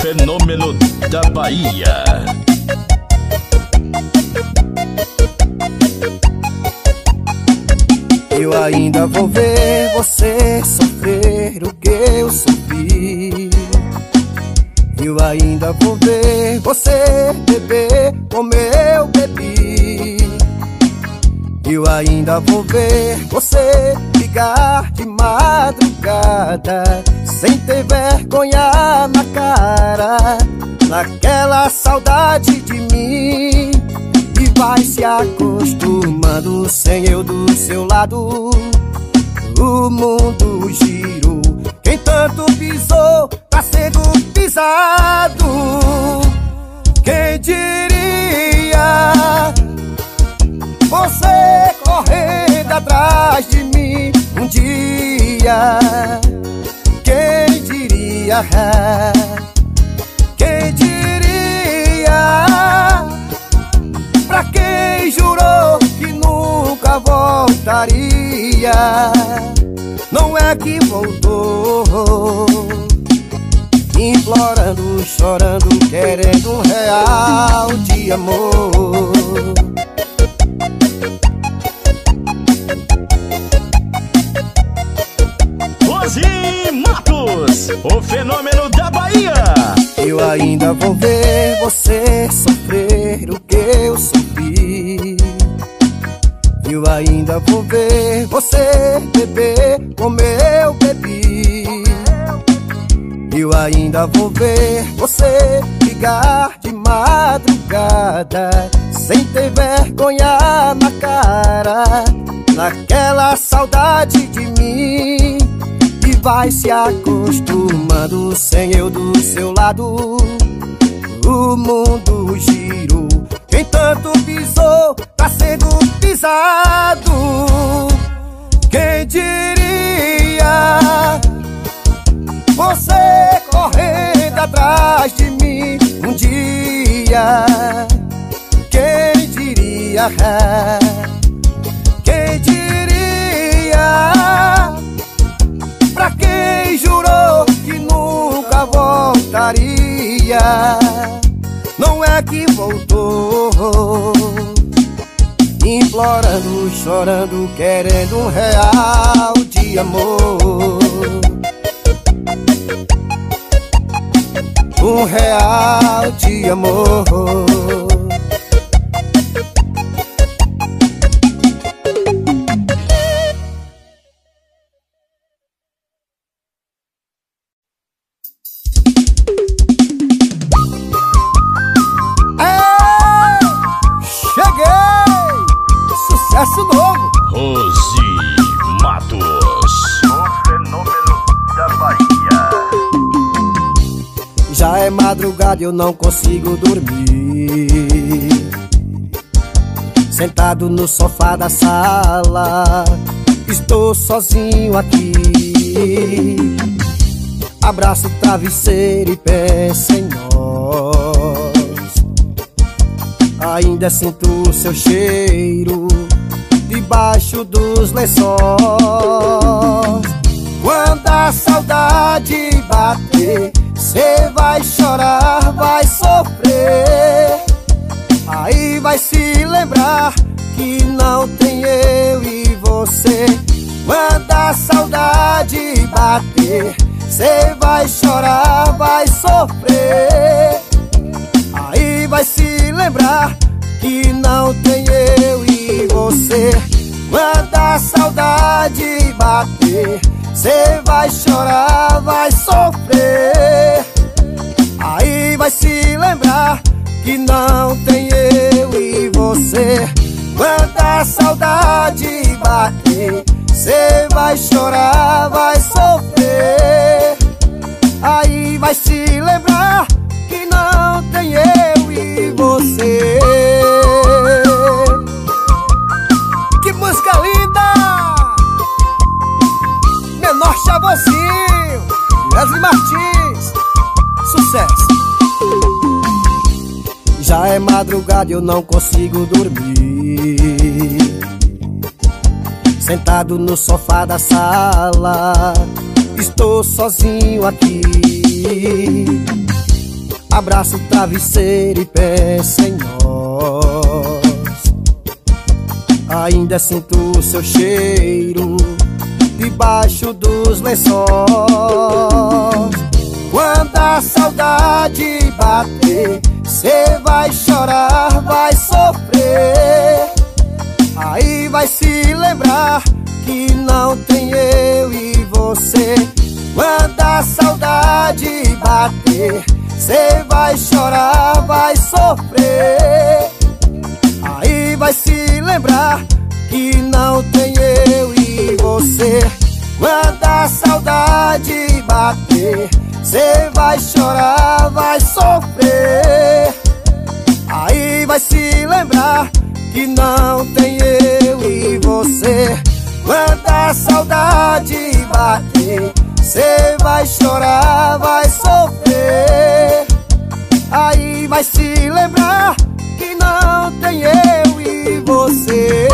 fenômeno da Bahia. Eu ainda vou ver você sofrer o que eu sofri. Eu ainda vou ver você beber como eu bebi. Eu ainda vou ver você ligar de madrugada sem ter vergonha na cara, naquela saudade de mim. E vai se acostumando sem eu do seu lado. O mundo girou, quem tanto pisou tá sendo pisado. Quem diria você correndo atrás de mim um dia? Quem diria? Quem diria? Pra quem jurou que nunca voltaria, não é que voltou. Implorando, chorando, querendo um real de amor. Rose Matos, o fenômeno da Bahia. Eu ainda vou ver você sofrer o que eu sofri. Eu ainda vou ver você beber como eu bebi. Eu ainda vou ver você ligar de madrugada sem ter vergonha na cara, naquela saudade de mim. E vai se acostumando sem eu do seu lado. O mundo girou, quem tanto pisou tá sendo pisado. Quem diria você correndo atrás de mim um dia? Quem diria? Quem diria? Pra quem jurou que nunca voltaria, não é que voltou. Implorando, chorando, querendo um real de amor. Um real de amor. Sucesso novo. Rose Matos, o fenômeno da Bahia. Já é madrugada e eu não consigo dormir. Sentado no sofá da sala, estou sozinho aqui. Abraço o travesseiro e penso em nós. Ainda sinto o seu cheiro debaixo dos lençóis. Quando a saudade bater, cê vai chorar, vai sofrer. Aí vai se lembrar que não tem eu e você. Quando a saudade bater, cê vai chorar, vai sofrer. Aí vai se lembrar que não tem eu e você. Quando a saudade bater, cê vai chorar, vai sofrer. Aí vai se lembrar que não tem eu e você. Quando a saudade bater, cê vai chorar, vai sofrer. Aí vai se lembrar que não tem eu e você. Que música linda! Menor Chavozinho, Wesley Martins, sucesso! Já é madrugada e eu não consigo dormir. Sentado no sofá da sala, estou sozinho aqui. abraço o travesseiro e penso em nós. Ainda sinto o seu cheiro debaixo dos lençóis. Quando a saudade bater, cê vai chorar, vai sofrer. Aí vai se lembrar que não tem eu e você. Quando a saudade bater, cê vai chorar, vai sofrer. Aí vai se lembrar que não tem eu e você. Quando a saudade bater, cê vai chorar, vai sofrer. Aí vai se lembrar que não tem eu e você. Quando a saudade bater, cê vai chorar, vai sofrer. Aí vai se lembrar que não tem eu e você.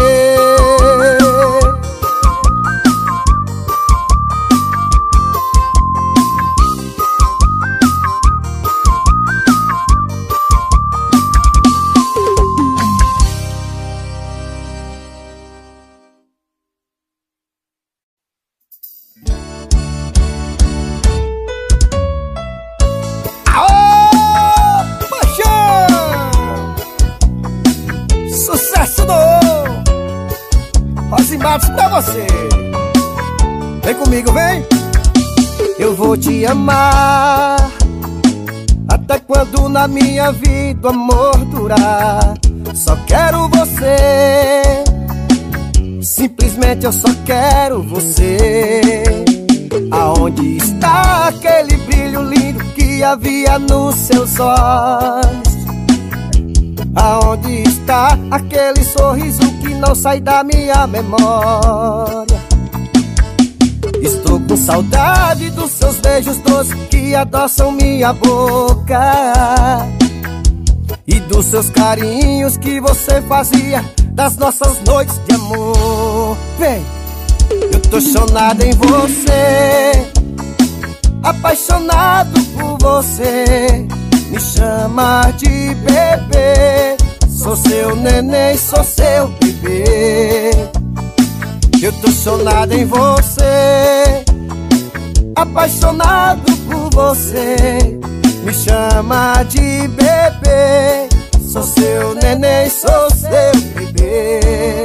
Pra você, vem comigo, vem. Eu vou te amar até quando na minha vida o amor durar. Só quero você, simplesmente eu só quero você. Aonde está aquele brilho lindo que havia nos seus olhos? Aonde está aquele sorriso que não sai da minha memória? Estou com saudade dos seus beijos doces que adoçam minha boca, e dos seus carinhos que você fazia das nossas noites de amor. Vem, eu tô chonado em você, apaixonado por você. Me chama de bebê, sou seu neném, sou seu bebê. Eu tô chonado em você, apaixonado por você. Me chama de bebê, sou seu neném, sou seu bebê.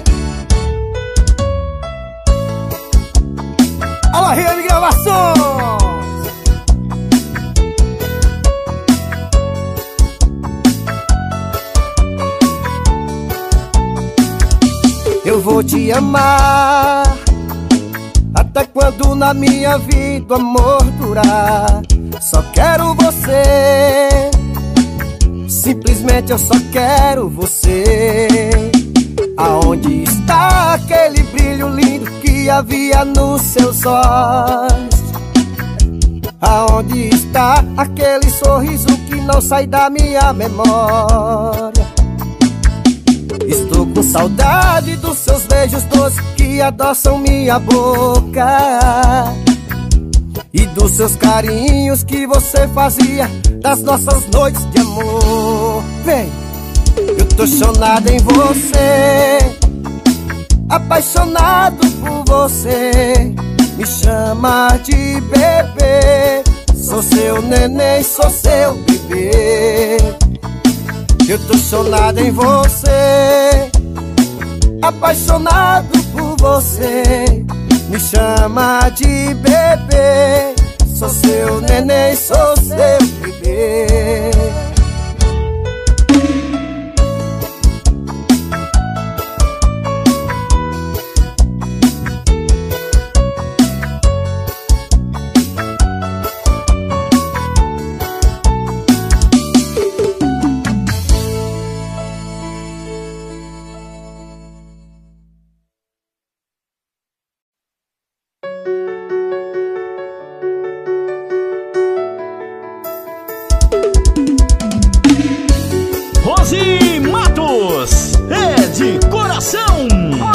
Alô, Rio de Gravações! Eu vou te amar até quando na minha vida o amor durar. Só quero você, simplesmente eu só quero você. Aonde está aquele brilho lindo que havia nos seus olhos? Aonde está aquele sorriso que não sai da minha memória? Estou com saudade dos seus beijos doces que adoçam minha boca, e dos seus carinhos que você fazia das nossas noites de amor. Vem, eu tô chonado em você, apaixonado por você. Me chama de bebê, sou seu neném, sou seu bebê. Eu tô chonado em você, apaixonado por você. Me chama de bebê, sou seu neném, sou seu bebê. Rose Matos, é de coração.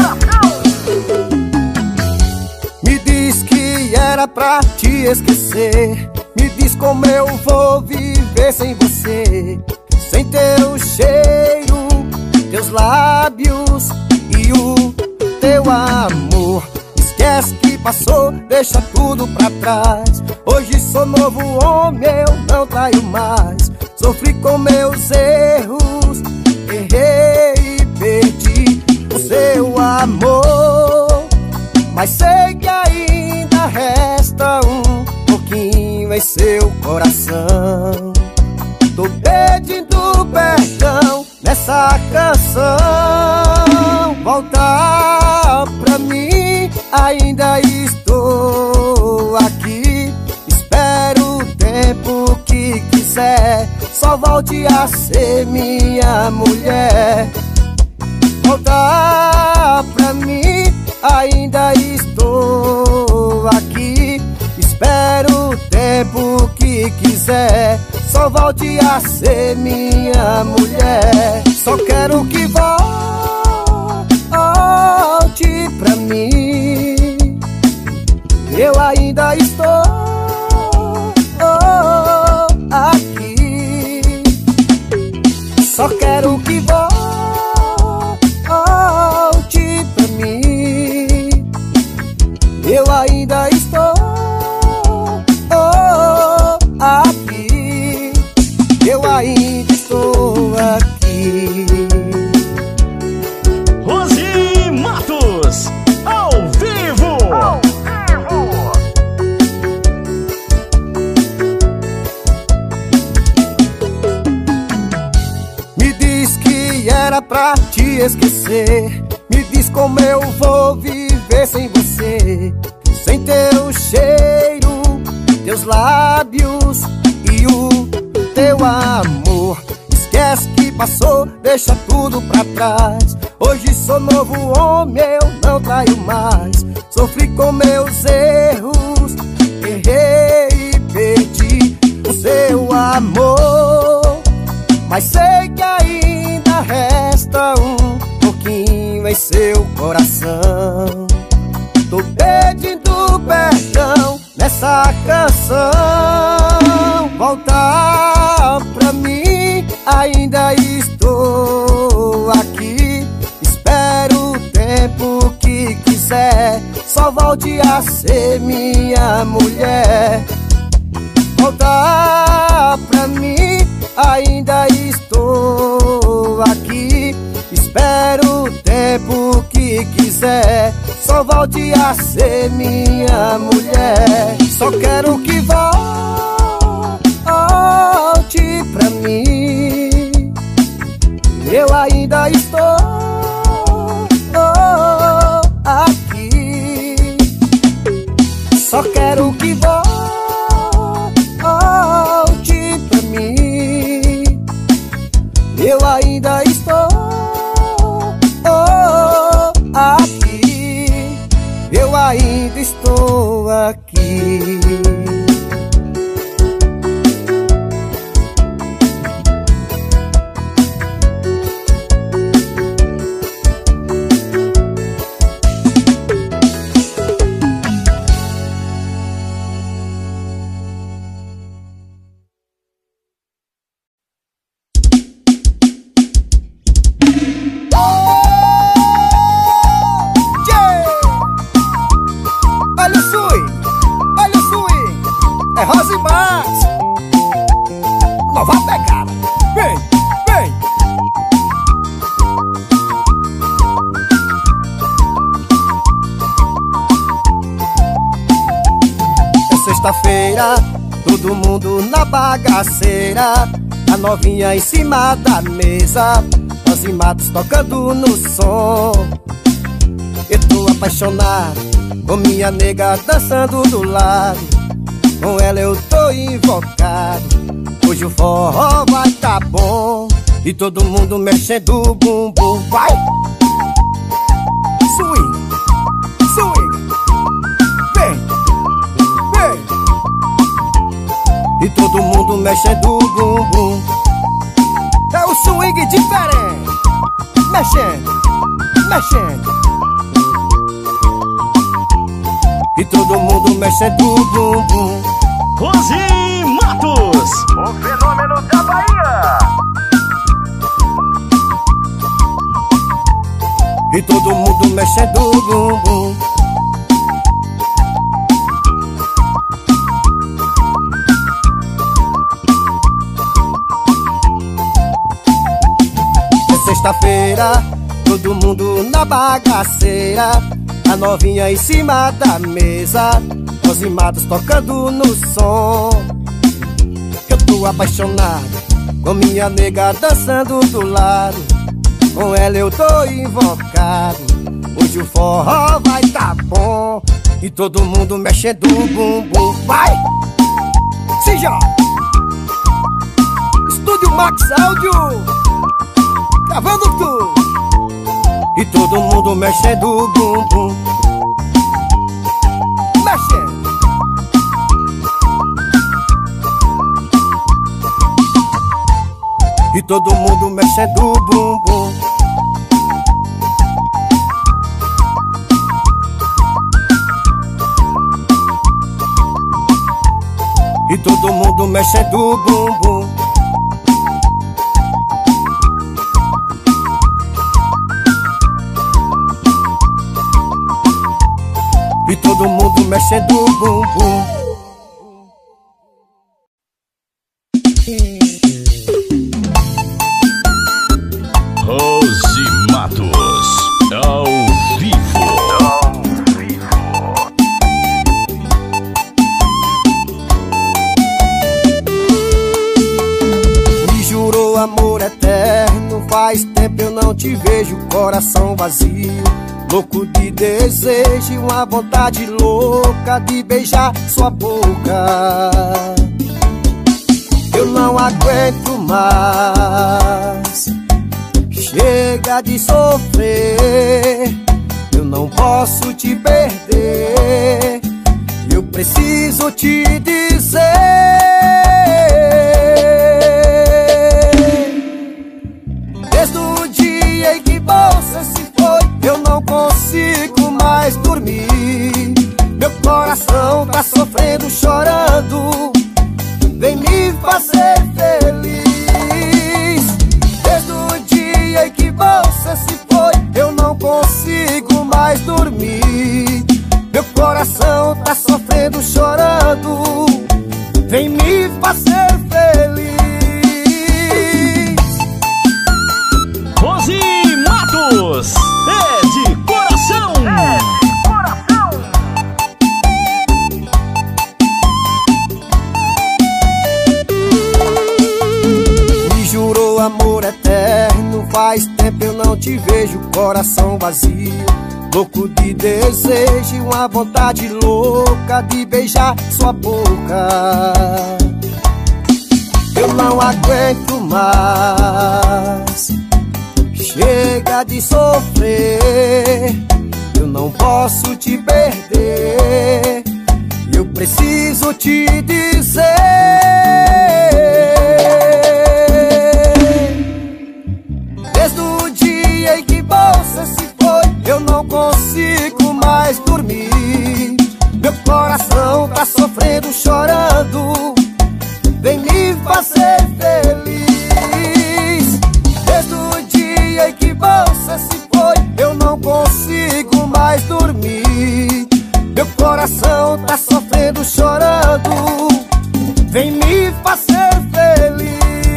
Me diz que era pra te esquecer, me diz como eu vou viver viver sem você, sem teu cheiro, teus lábios e o teu amor. Esquece que passou, deixa tudo pra trás. Hoje sou novo homem, eu não traio mais. Sofri com meus erros, errei e perdi o seu amor. Mas sei que ainda resta um pouquinho em seu coração. Tô pedindo perdão nessa canção. Volta pra mim, ainda estou aqui. Espero o tempo que quiser, só volte a ser minha mulher. Volta pra mim, ainda estou aqui. Espero o tempo que quiser, só volte a ser minha mulher. Só quero que volte pra mim. Eu ainda estou aqui. Só quero que volte pra mim. Eu ainda estou aqui. Eu ainda estou aqui. Rose Matos, ao vivo. Me diz que era pra te esquecer. Me diz como eu vou viver sem você, sem teu cheiro, teus lábios e o teu amor. Esquece que passou, deixa tudo pra trás. Hoje sou novo homem, eu não traio mais. Sofri com meus erros, errei e perdi o seu amor. Mas sei que ainda resta um pouquinho em seu coração. Tô pedindo perdão nessa canção. Volta pra mim, ainda estou aqui. Espero o tempo que quiser, só volte a ser minha mulher. Volta pra mim, ainda estou aqui. Espero o tempo que quiser, só volte a ser minha mulher. Só quero que volte pra mim. Eu ainda estou aqui. Só quero que volte pra mim. Eu ainda estou aqui. Eu ainda estou aqui. É Rose Matos, nova pegada. Vem, vem. É sexta-feira, todo mundo na bagaceira. A novinha em cima da mesa, Rose Matos tocando no som. Eu tô apaixonado, com minha nega dançando do lado. Com ela eu tô invocado. Hoje o forró vai tá bom, e todo mundo mexendo o bumbum. Vai! Swing, swing. Vem, vem. E todo mundo mexendo o bumbum. É o swing diferente. Mexendo, mexendo. E todo mundo mexendo o bumbum. Rose Matos, o fenômeno da Bahia. E todo mundo mexendo o bumbum. É sexta-feira, todo mundo na bagaceira. A novinha em cima da mesa, Rose Matos tocando no som. Eu tô apaixonado, com minha nega dançando do lado. Com ela eu tô invocado, hoje o forró vai tá bom. E todo mundo mexendo o bumbum. Vai! Se joga! Estúdio Max Áudio, gravando tudo. E todo mundo mexendo o bumbum. Mexendo. E todo mundo mexendo o bumbum. E todo mundo mexendo o bumbum. E todo mundo mexendo o bumbum. Rose Matos, ao vivo. Me jurou amor eterno, faz tempo eu não te vejo, coração vazio, louco de desejo, uma vontade louca de beijar sua boca. Eu não aguento mais, chega de sofrer. Eu não posso te perder, eu preciso te dizer. Desde o dia em que você se foi, eu não consigo mais dormir. Meu coração tá sofrendo, chorando, vem me fazer feliz. Desde o dia em que você se foi, eu não consigo mais dormir. Meu coração tá sofrendo, chorando, vem me fazer feliz. Rose Matos, é de coração. Me jurou amor eterno, faz tempo eu não te vejo, coração vazio, louco de desejo, uma vontade louca de beijar sua boca. Eu não aguento mais, chega de sofrer. Eu não posso te perder, eu preciso te dizer. Desde o dia em que você se foi, eu não consigo mais dormir. Meu coração tá sofrendo, chorando, vem me fazer feliz. Desde o dia em que você se foi, eu não consigo mais dormir. Meu coração tá sofrendo, chorando, vem me fazer feliz.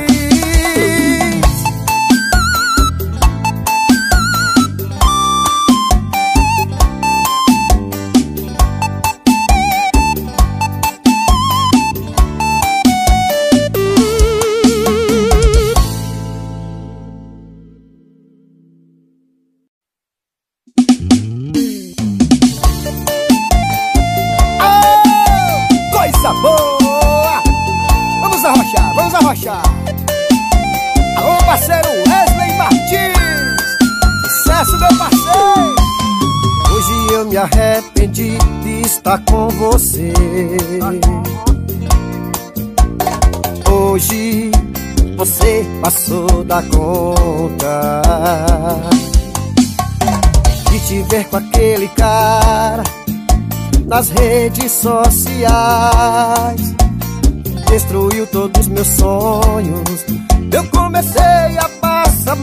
Coisa boa! Vamos arrochar, vamos arrochar. Alô, parceiro Wesley Martins, sucesso, meu parceiro. Hoje eu me arrependi de estar com você. Hoje você passou da conta de te ver com aquele cara nas redes sociais. destruiu todos os meus sonhos. Eu comecei a passar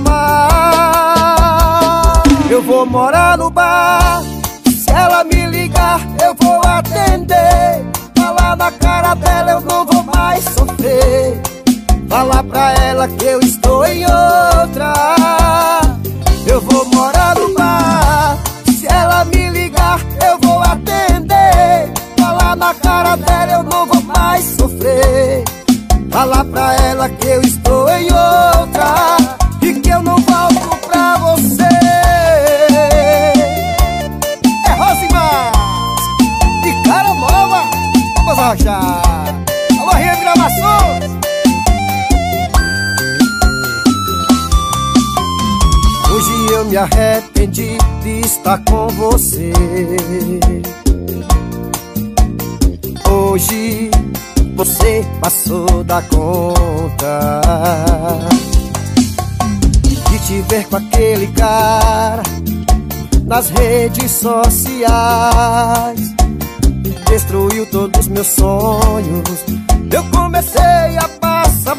mal. Eu vou morar no bar, se ela me ligar eu vou atender. Falar na cara dela eu não vou mais sofrer. Falar pra ela que eu estou em outra. Eu vou morar no bar, se ela me ligar eu vou atender. Falar na cara dela eu não vou mais sofrer. Falar pra ela que eu estou em outra e que eu não volto pra você. É Rosimar de cara nova. Vamos achar. Alô, Rio de Gravações. Hoje eu me arrependi de estar com você. Hoje você passou da conta de te ver com aquele cara nas redes sociais. Destruiu todos os meus sonhos. Eu comecei a passar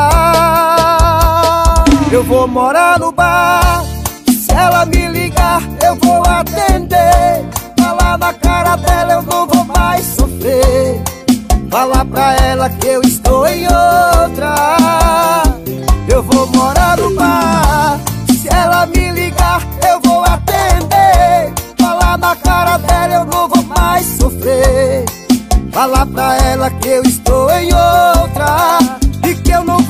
mal. Eu vou morar no bar, se ela me ligar eu vou atender. Falar na cara dela eu não vou mais sofrer. Falar pra ela que eu estou em outra. Eu vou morar no bar, se ela me ligar eu vou atender. Falar na cara dela eu não vou mais sofrer. Falar pra ela que eu estou em outra e que eu não